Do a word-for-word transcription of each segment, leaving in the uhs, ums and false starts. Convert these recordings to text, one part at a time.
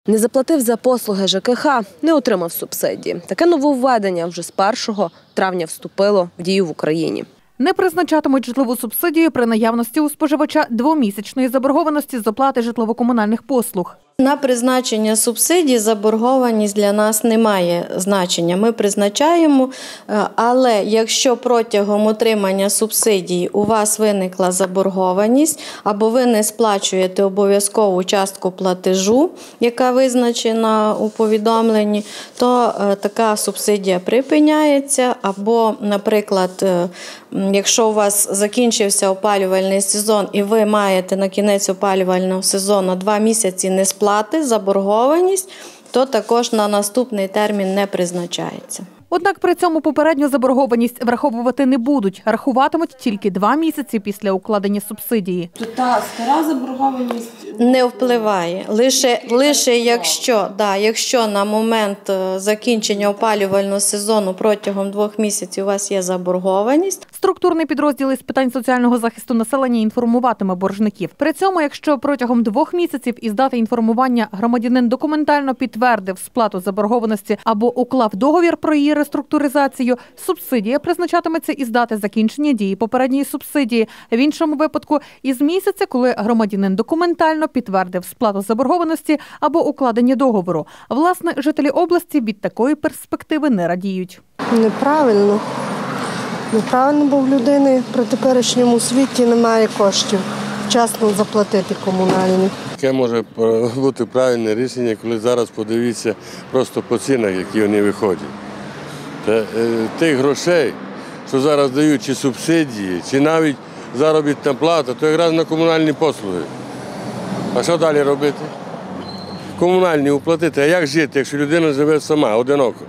Не заплатив за послуги ЖКХ – не отримав субсидії. Таке нововведення вже з першого травня вступило в дію в Україні. Не призначатимуть житлову субсидію при наявності у споживача двомісячної заборгованості з оплати житлово-комунальних послуг. На призначення субсидій заборгованість для нас не має значення. Ми призначаємо, але якщо протягом отримання субсидій у вас виникла заборгованість або ви не сплачуєте обов'язкову частку платежу, яка визначена у повідомленні, то така субсидія припиняється. Або, наприклад, якщо у вас закінчився опалювальний сезон і ви маєте на кінець опалювального сезону два місяці не сплачувати, плати, заборгованість, то також на наступний термін не призначається. Однак при цьому попередню заборгованість враховувати не будуть. Рахуватимуть тільки два місяці після укладення субсидії. То та стара заборгованість не впливає. Лише, лише якщо, да, якщо на момент закінчення опалювального сезону протягом двох місяців у вас є заборгованість. Структурний підрозділ із питань соціального захисту населення інформуватиме боржників. При цьому, якщо протягом двох місяців із дати інформування громадянин документально підтвердив сплату заборгованості або уклав договір про її реструктуризацію, субсидія призначатиметься із дати закінчення дії попередньої субсидії. В іншому випадку – із місяця, коли громадянин документально підтвердив сплату заборгованості або укладення договору. Власне, жителі області від такої перспективи не радіють. Неправильно. Неправильно, бо в людини при теперішньому світі немає коштів вчасно заплатити комунальні. Яке може бути правильне рішення, коли зараз подивіться просто по цінах, які вони виходять. Тих грошей, що зараз дають, чи субсидії, чи навіть заробітна плата, то якраз на комунальні послуги. А що далі робити? Комунальні уплатити. А як жити, якщо людина живе сама, одиноко?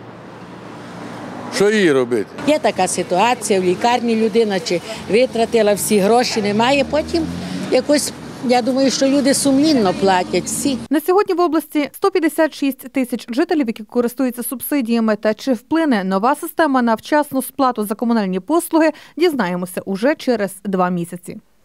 Що їй робити? Є така ситуація, в лікарні людина чи витратила всі гроші, немає, потім якось, я думаю, що люди сумлінно платять всі. На сьогодні в області сто п'ятдесят шість тисяч жителів, які користуються субсидіями. Та чи вплине нова система на вчасну сплату за комунальні послуги, дізнаємося уже через два місяці.